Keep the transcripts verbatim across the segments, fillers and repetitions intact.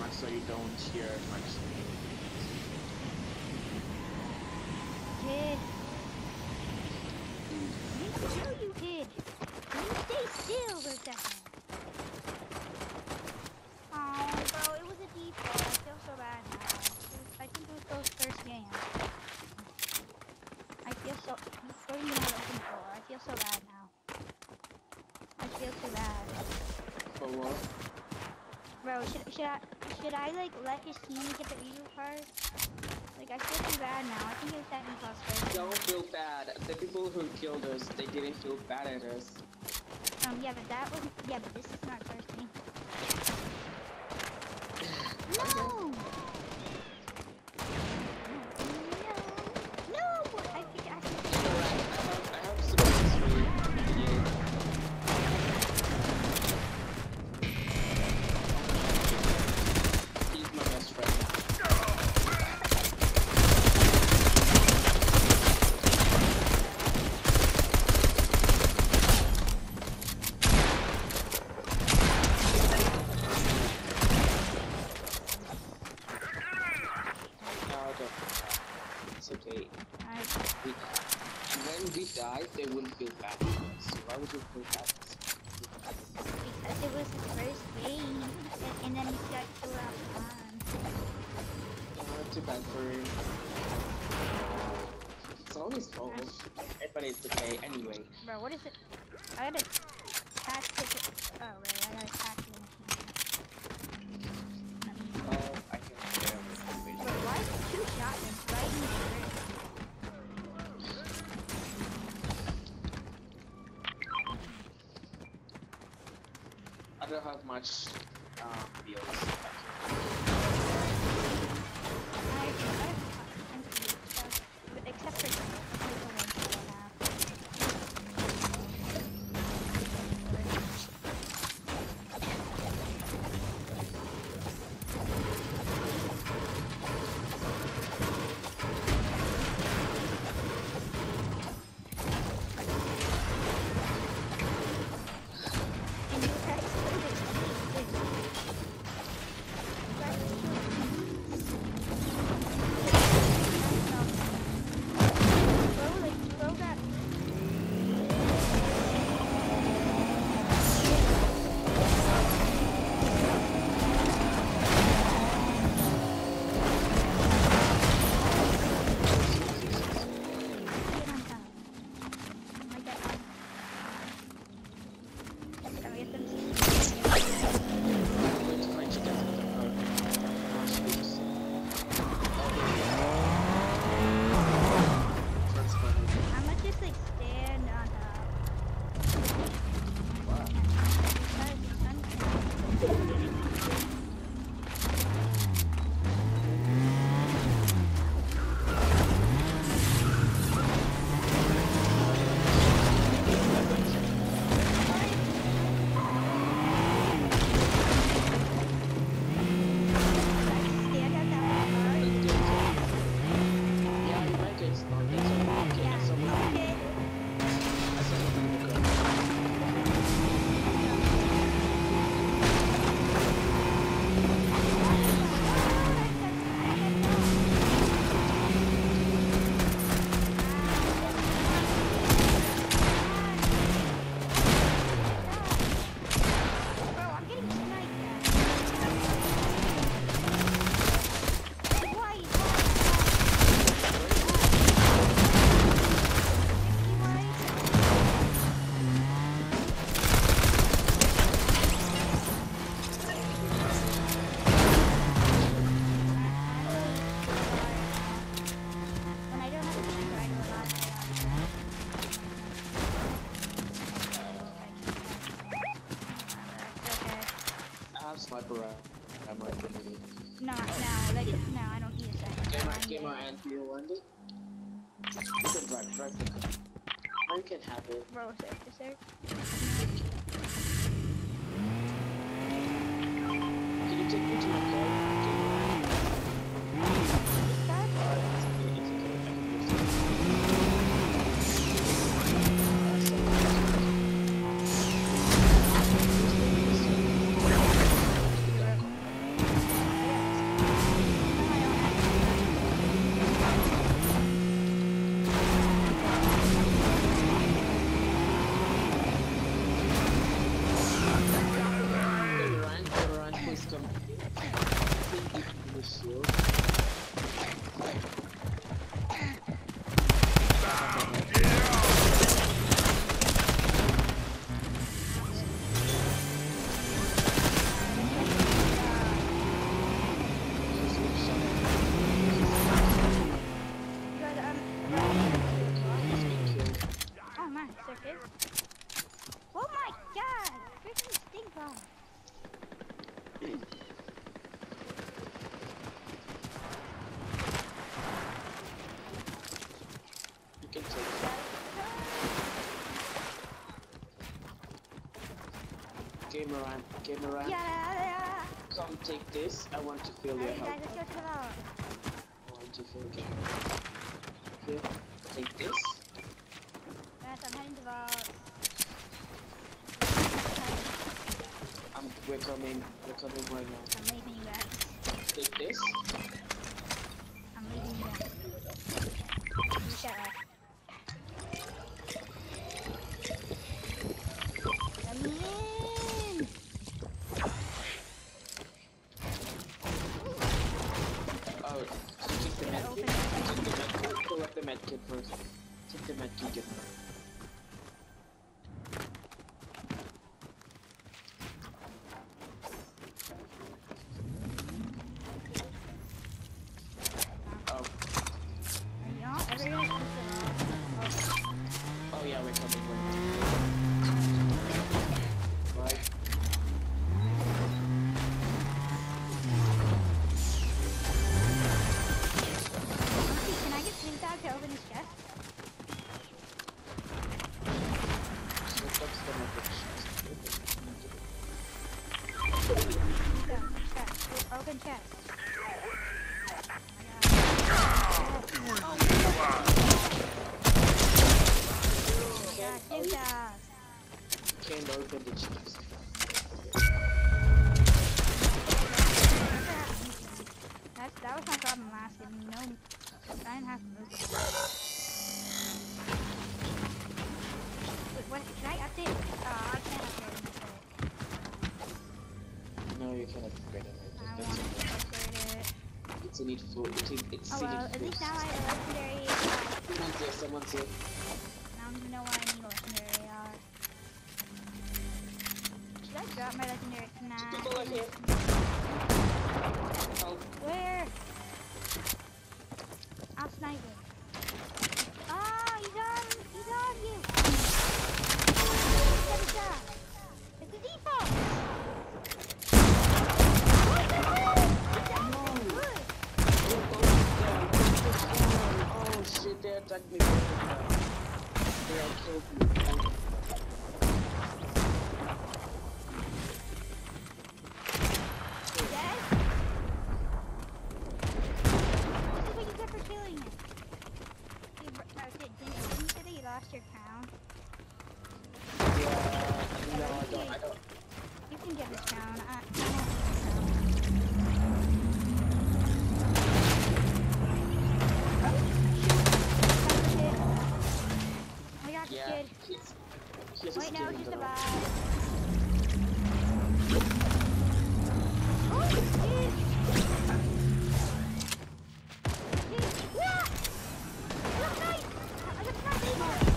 much so you don't hear much. Kid. You know you did. Can you stay still for a second? Oh, bro, it was a default. I feel so bad now. It was, I think it was Bro's first game. I feel so... Bro didn't have open floor. I feel so bad now. I feel so bad. For what? Bro, should, should I... Should I, like, let his teammate get the eagle card? Like, I feel too bad now. I think it was that impulse first. Don't feel bad. The people who killed us, they didn't feel bad at us. Um, yeah, but that wasn't... Yeah, but this is not first game. No! No! No! I think I think It's alright. I have, I have supports for you. He's my best friend. It's okay. I, We, when we die, they wouldn't feel bad for us. So why would you feel bad? because it was his first game, and, and then he got killed out of time. Not too bad for him. It's all his fault. But it's okay anyway. Bro, what is it? I got a tactical. Oh, right, I got a tactical. Oh, I can share with you. Bro, why is it two shotguns right in the shirt? I don't have much um, bills. I, I don't I'm confused, so, but except for tactical ones that I have. And you press Bro, like, bro got How much is like stand on stand at that Yeah, you might get started. Okay, Yeah. so we Okay. I said we will go. Bro, I'm getting sniped at. Why? When I don't have a sniper, I do a lot I have sniper round. I'm like, really. Not now, like, no, I don't need a second. Gamer, I'm gamer, getting- and do you want it? You can drive, drive the car. You can have it. Bro, is there, is there? Can you take me to my car? Gamer? This guy? Uh, it's okay, it's okay. I can use it. Uh, so- Ah. You can take it. Gameran, Gameran, Yeah. come take this. I want to fill your Alright, guys, health. let's go to the vault. I want to fill your Here, take this. Guys, I'm heading to the vault. Um, we're coming. We're coming right now. I'm leaving you guys. Take this. I'm leaving you guys. You shut up. Let me in. Oh, so take the med kit. Take the med kit. Pull up the med kit first. Take the med kit. Oh, Are you all ever gonna come to the vault? oh yeah, we're coming right now. Right. Honestly, can I get Snoop Dogg to open his chest? So that's the message. Snoop Dogg, chest. Open chest. Yeah, Snoop Dogg. Can't open the chest. That's, that was my problem last game. No, I didn't have to move it. Wait, what? Can I update? Oh, I can't upgrade it. No, you cannot upgrade it. I That's want it. to upgrade it. It's a need for it's a, it's Oh a well, need at least for- now I have a legendary. Uh, Someone's here, someone's here. now I know why I need a legendary. Uh, should I drop my legendary? Nah. People are here. Help. Where? I'll snipe him. Oh, he's on. He's on you. Get a shot. It's a default. What the hell? That's good. Oh shit, they attacked me. They all killed me. Dead? This is what you get for killing him. You, no, did, didn't, didn't you say that you lost your crown? Yeah, no, I don't, I don't. You can get this crown. I, I don't want this crown. I got this Yeah, kid. he's, he's Wait, no, skin just though. a bot. Oh, shit! Shit. Yeah! Look, nice! I got sniped!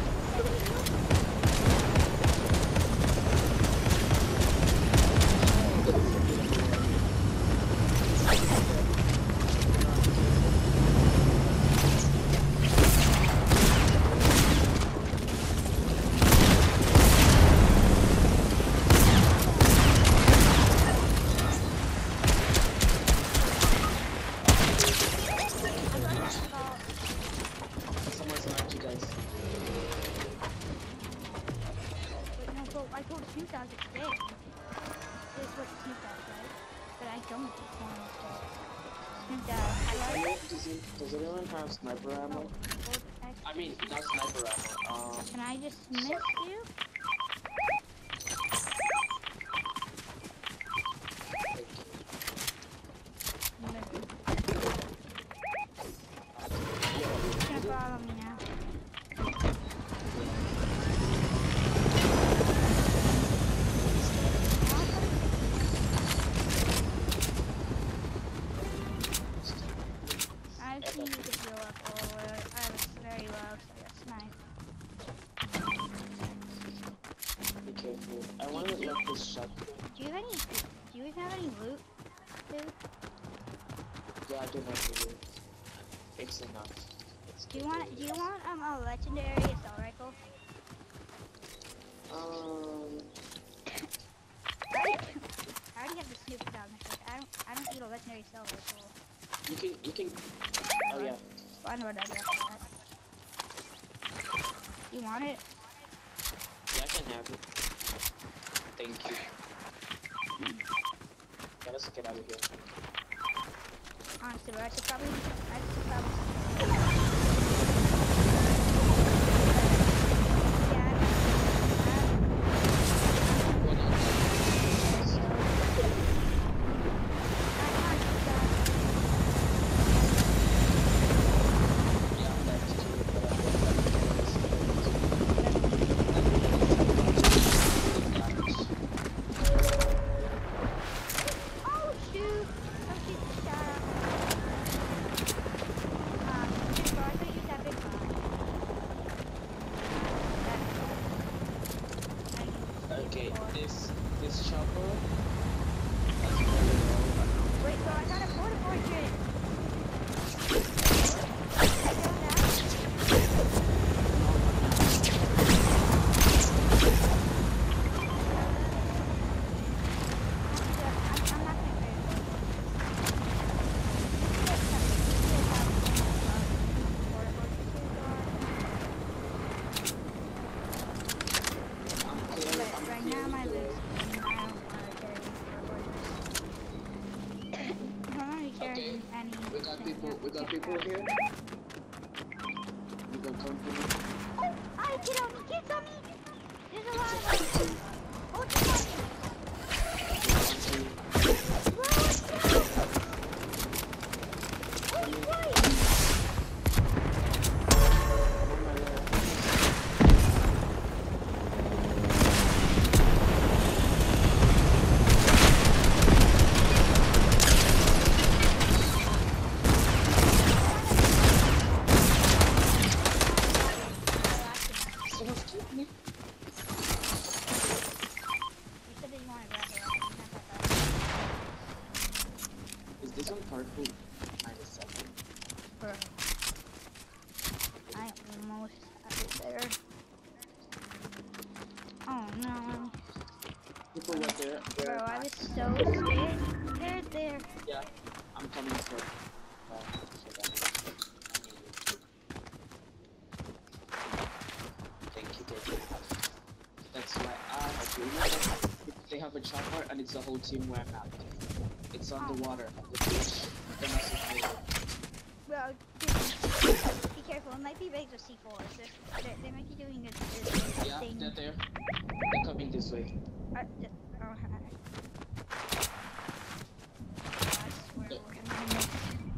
Someone sniped you guys. Wait, no, but I told Snoop Dogg it's dead. This is what Snoop Dogg said. But I don't want it dead. Snoop Dogg, I like it. Does, it, does anyone have sniper ammo? Well, I- I mean, not sniper ammo. Um, Can I just miss you? He's gonna follow me now. I see you could heal up all the way. I was very low, so I got sniped. be careful. I want to let this shot. Do you have any? Do you even have any loot, dude? Yeah, I do have to do it. It's enough. It's Do you want? Do you want um a legendary assault rifle? Um, secondary silver tool. You can, you can. Oh yeah. Find what I got for that. You want it? Yeah, I can have it. Thank you. Yeah, let's get out of here. Honestly, but I should probably, I should probably. Yeah, I Hold on. Yeah, that's true, but I don't Oh shoot! Oh shoot! The shot. Um, big bar. I thought you used that big bar. Okay, this this chopper. Wait, bro, I got a photo portrait. Right now, my list. I don't want to carry I don't want to carry Okay, any. we got people. We got people here. We got company. Oh, I get on me, get on me. There's a lot of them. Oh, it's on me. Bro, let's go. Oh, right. Is this one purple? Minus seven. Bro, I almost had it there. Oh no. People were there. Bro, there. I was so scared. They're there. Yeah, I'm coming for. Uh, so that I need you. Thank you, thank you. That's why I agree. They have a chopper and it's the whole team where I'm at. It's on the water, on the beach. They must have made it. Bro, dude, be careful. It might be rigs with C fours. They're, they're, they might be doing this, this Yeah, thing. they're there. They're coming this way. Uh, th- oh, hi. I swear Okay. we're gonna miss.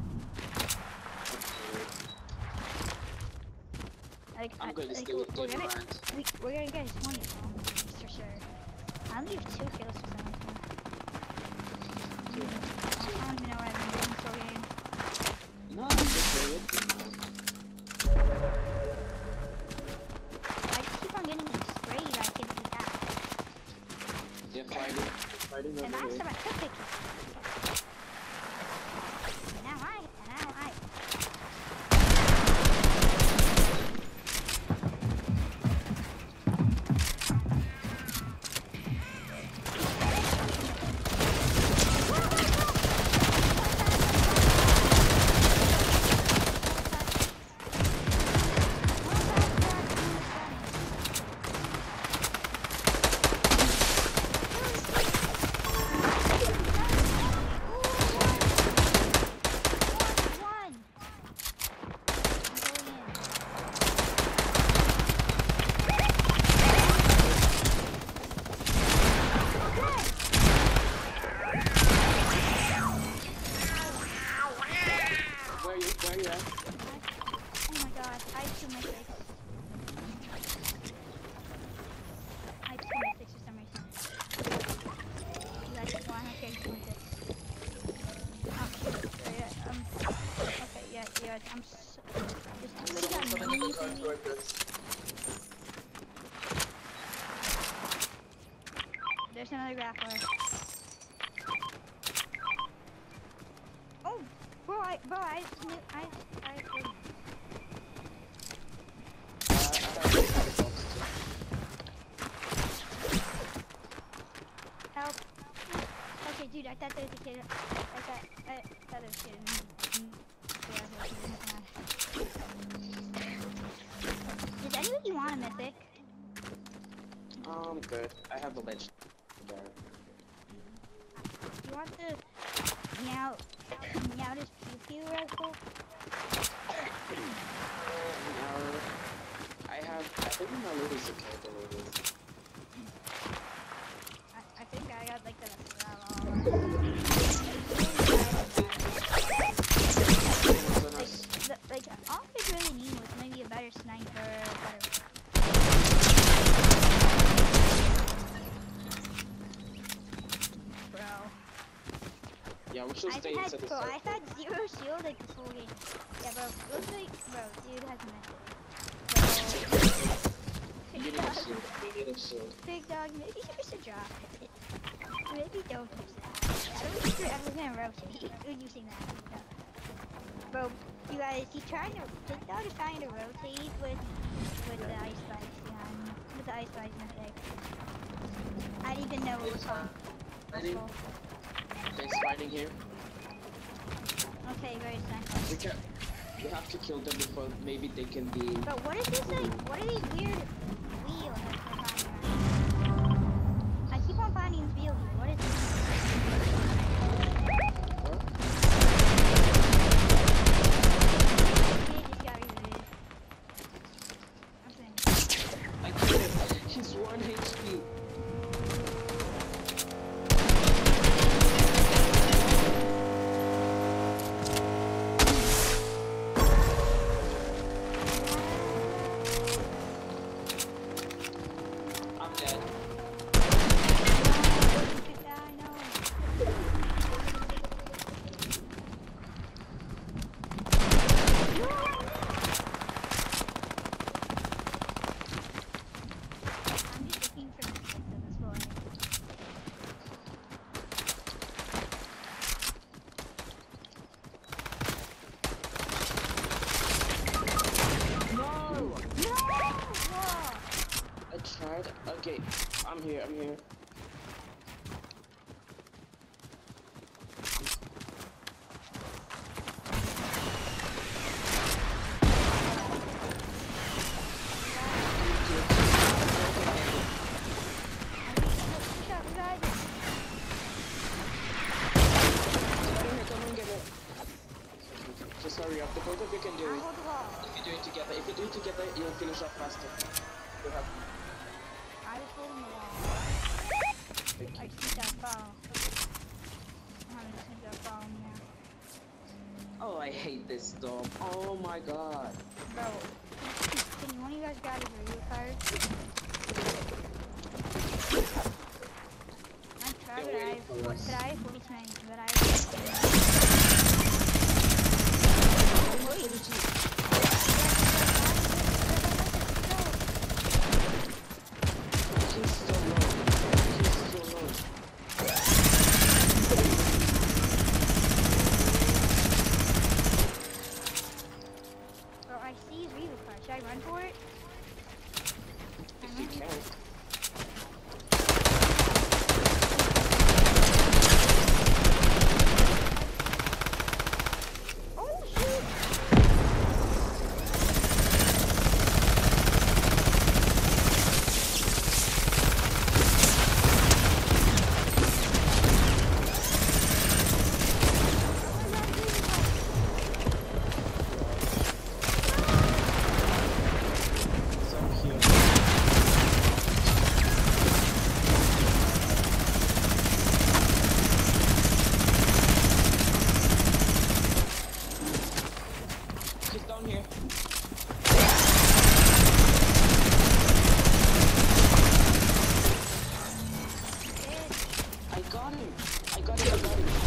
Like, I'm I- going to like, stay we're, with we're Game gonna, Rant. we, we're gonna get a twenty um, for sure. I only have two kills for some reason. I don't even know what I've been doing this whole game. No, I'm just there with you now. I just keep on getting sprayed. I can do that. They're fighting. They're fighting And over last here. time I took it. And now I, and now I. Where are you? Where are you at? Oh my god, I have two mythics. I have two mythics for some reason. You guys just want to carry two mythics. Oh shit, yeah, um, okay, yeah, yeah, I'm so, just, just got Coming in the car me. toward us. There's another grappler. Oh, bro, I, bro, I, knew- I, I, I Uh, I thought we had a box too. help, help Okay, dude, I thought there was a kid. I thought, I thought there was a kid. in- in- yeah, there was a kid in- Does anybody want a mythic? Um, good. I have a legend. There. You want the meow, meow just pew pew rifle? Now, I have. I think my loot is okay. The loot is. I, I think I got like the like, the, like all I really need was maybe a better sniper, better. Bro. Yeah, we should I've stay had, inside the bro, circle. I've had zero shield like this whole game. Yeah, bro, looks like, bro, dude has method. Bro. You Big need a dog, shield. You need a shield. big dog, maybe you should drop it. Maybe don't use that. I don't think you're ever gonna rotate when using that. No. Bro, you guys, he's trying to, big dog is trying to rotate with, with the ice spice, yeah, with the ice spice method. I didn't even know it was called. Ready? Possible. There's fighting here. Okay, very nice. We can. We have to kill them before maybe they can be. But what is this like? What are these weird wheels that we're finding around? I keep on finding these wheels. What is this? What? Okay, just got rid of it. Okay. I killed him. He's one H P. I'm dead. I know. I'm just looking for mistakes on this floor. No! No! Whoa! I tried. Okay, I'm here. I'm here. Shut you guys. Come and get it. Just hurry up. The both of you can do I'll it. hold the wall. If you do it together, if you do it together, you'll finish up faster. You have. I was holding the wall. Thank I you. just need that ball. I just need that ball now. Oh, I hate this storm. Oh my god. Bro, can one of you guys grab his radio card? I'm sorry, but They're I waiting have, for us. but I have voicemail, but I have He's so low. He's so low. Bro, I see his radio card. Should I run for it? If you can. Oh, shoot! So cute. He's down here. I got him. I got him. I got him.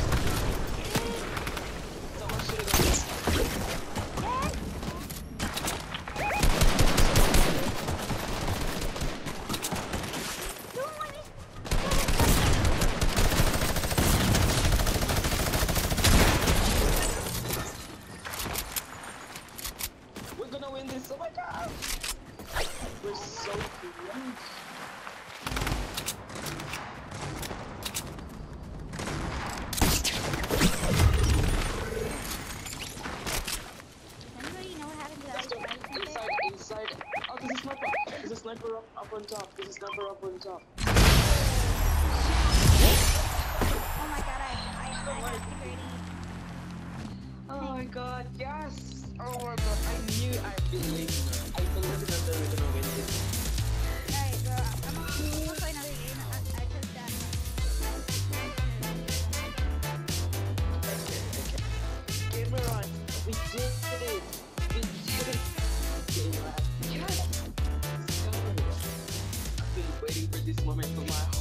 Someone should have got him. We're gonna win this. Oh my god. We're so close. up on top. Oh my god, I, I, I got security. Oh my god, yes! Oh my god, I knew I believed I believed that they were gonna win this. Alright, bro, I'm gonna I'm gonna play another game. I, I took that. Okay, okay. Cameron, we did it! We did it! Cameron, yes! Let's go! I've been waiting for this moment for my